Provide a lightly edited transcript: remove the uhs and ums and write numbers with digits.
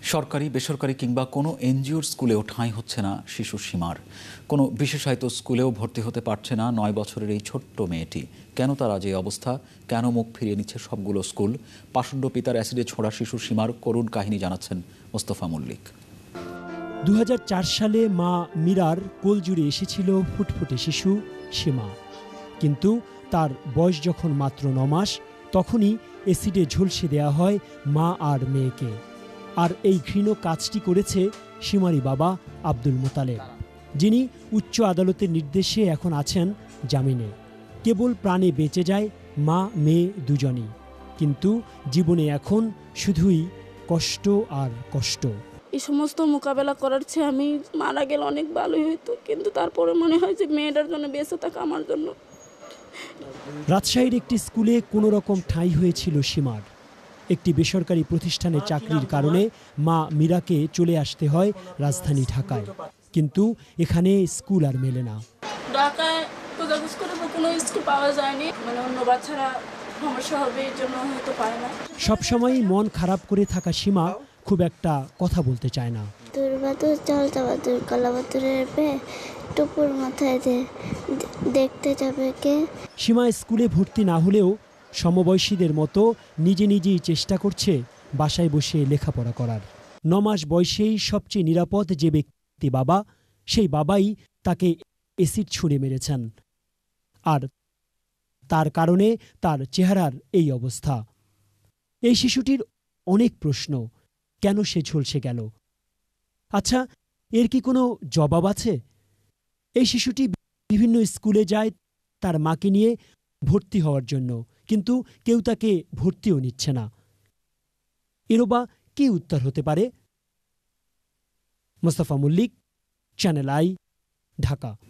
সরকারি বেসরকারি কিংবা কোনো এনজিওর স্কুলেও ঠাঁই হচ্ছে না শিশু সীমার। কোনো বিশেষায়িত স্কুলেও ভর্তি হতে পারছে না 9 বছরের এই ছোট্ট মেয়েটি। কেন তার আজ এই অবস্থা? কেন মুখ ফিরিয়ে নিচ্ছে সবগুলো স্কুল? পাষণ্ড পিতার অ্যাসিডে ছোড়া শিশু সীমার করুণ কাহিনী জানাচ্ছেন মোস্তফা মল্লিক। 2004 সালে মা মীরার কোল জুড়ে এসেছিল ফুটফুটে শিশু সীমা। কিন্তু তার বয়স যখন মাত্র 9 মাস, তখনই অ্যাসিডে ঝলসে দেয়া হয় মা আর মেয়েকে। আর এই ঘৃণ্য কাজটি করেছে সীমারই বাবা আব্দুল মোতালেব, যিনি উচ্চ আদালতের নির্দেশে এখন আছেন জামিনে। কেবল প্রাণে বেঁচে যায় মা মেয়ে দুজনই, কিন্তু জীবনে এখন শুধুই কষ্ট আর কষ্ট। এই সমস্ত মোকাবেলা করার চেয়ে আমি মারা গেলে অনেক ভালোই হইতো, কিন্তু তারপরে মনে হয় যে মেয়েটার জন্য বেঁচে থাকা আমার জন্য। রাজশাহীর একটি স্কুলে কোনো রকম ঠাঁই হয়েছিল সীমার। একটি বেসরকারি প্রতিষ্ঠানে চাকরির কারণে মা মীরাকে চলে আসতে হয় রাজধানী ঢাকায়, কিন্তু এখানে স্কুল আর মেলে না। ঢাকায় খোঁজাখুঁজ করে কোনো স্কুল পাওয়া যায়নি, অন্য বাচ্চারা সমস্যা হবে এই জন্য হয়তো পায় না। সবসময়ই মন খারাপ করে থাকা সীমা খুব একটা কথা বলতে চায় না। দুর্বাদুর জলতা বাদুর কালাবাদুরের টুপুর মাথায় দেখতে যাবে কে। সীমা স্কুলে ভর্তি না হলেও সমবয়সীদের মতো নিজে নিজেই চেষ্টা করছে বাসায় বসে লেখাপড়া করার। 9 মাস বয়সেই সবচেয়ে নিরাপদ যে ব্যক্তি বাবা, সেই বাবাই তাকে অ্যাসিড ছুঁড়ে মেরেছেন। আর তার কারণে তার চেহারার এই অবস্থা। এই শিশুটির অনেক প্রশ্ন, কেন সে ঝলসে গেল? আচ্ছা, এর কি কোনো জবাব আছে? এই শিশুটি বিভিন্ন স্কুলে যায় তার মাকে নিয়ে ভর্তি হওয়ার জন্য, কিন্তু কেউ তাকে ভর্তিও নিচ্ছে না। এরও বা কি উত্তর হতে পারে? Mostafa Mallik, channel I, Dhaka.